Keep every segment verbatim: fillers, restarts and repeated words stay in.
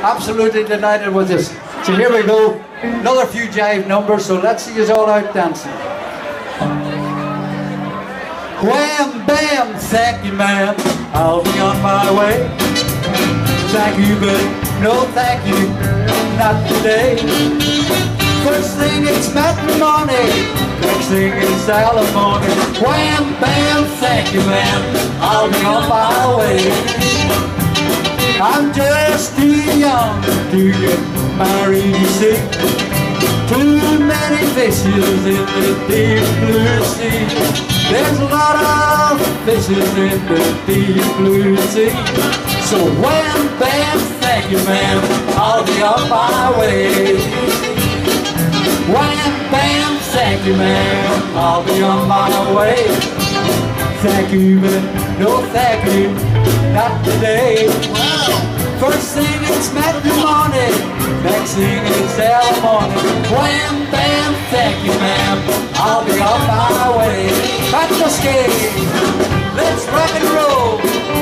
Absolutely delighted with this. So here we go. Another few jive numbers, so let's see you all out dancing. Wham, bam, thank you, ma'am. I'll be on my way. Thank you, but no thank you, not today. First thing it's matrimony, next thing it's alimony. Wham, bam, thank you, ma'am. I'll be on my way. I'm just too young to get married, you see. Too many fishes in the deep blue sea. There's a lot of fishes in the deep blue sea. So wham, bam, thank you, ma'am, I'll be on my way. Wham, bam, thank you, ma'am, I'll be on my way. Thank you, but no thank you, not today. First thing it's matrimony, next thing it's alimony. Wham, bam, thank you, ma'am, I'll be on my way. Back to skate, let's rock and roll.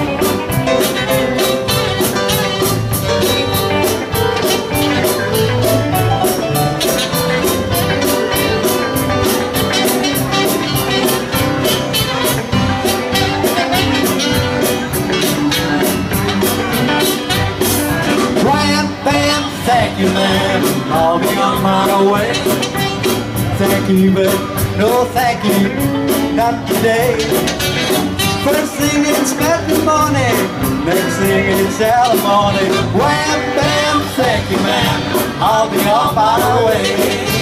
Thank you, ma'am, I'll be on my way. Thank you, but no thank you, not today. First thing it's matrimony, next thing it's alimony. Wham, bam, thank you, ma'am, I'll be on my way.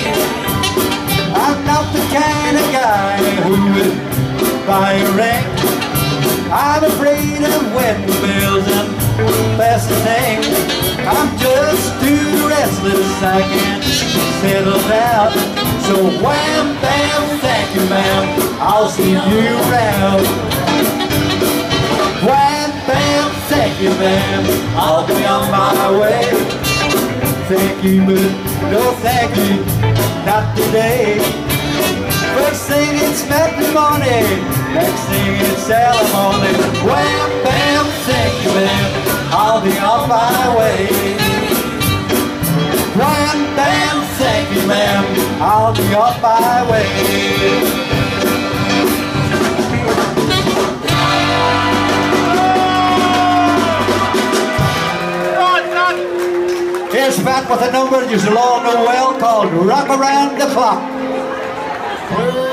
I'm not the kind of guy who would buy a ring. I'm afraid of wedding bells and fashion things. I'm just too restless, I can't settle down. So wham, bam, thank you, ma'am, I'll see you around. Wham, bam, thank you, ma'am, I'll be on my way. Thank you, but no thank you, not today. First thing it's matrimony, next thing it's alimony. Wham, bam, thank you, ma'am, I'll be on my way. Wham, bam, thank you, ma'am, I'll be on my way. Here's back with a number you shall all know well called Rock Around the Clock.